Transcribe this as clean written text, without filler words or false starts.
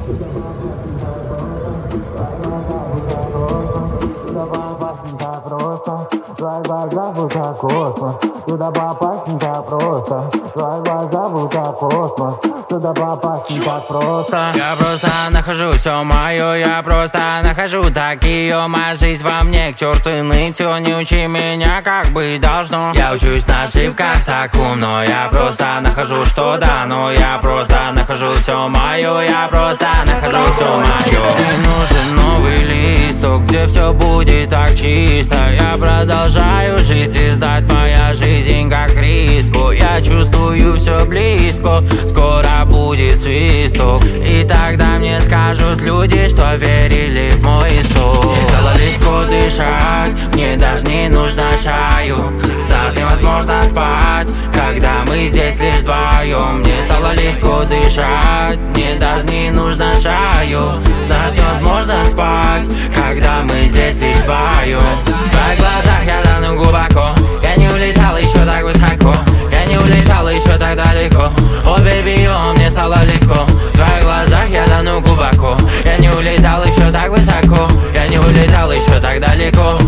Твои глаза будто космос, туда попасть не так просто. Твои глаза будто космос, туда попасть не так просто. Я просто нахожу все мое, я просто нахожу такие. Моя жизнь во мне, к черту нытье. Не учи меня, как быть должно. Я учусь на ошибках, так умно. Я просто нахожу, что дано. Я просто нахожу все мое, я просто нахожу все мое. Мне нужен новый листок, где все будет так чисто. Я продолжаю жить и сдать моя жизнь как риску. Я чувствую все близко, скоро будет свисток. И тогда мне скажут люди, что верили в мой исток. Мне стало легко дышать, мне даже не нужно чаю. С нас невозможно спать, когда мы здесь лишь вдвоем. Мне стало легко дышать, мне даже не нужно чаю. С нас невозможно спать, когда мы здесь лишь вдвоем. В твоих глазах я тону глубоко. Я не улетал еще так высоко, я не улетал еще так далеко. О, бэйби, мне стало легко. В твоих глазах я тону глубоко. Я не улетал еще так высоко, я не улетал еще так далеко.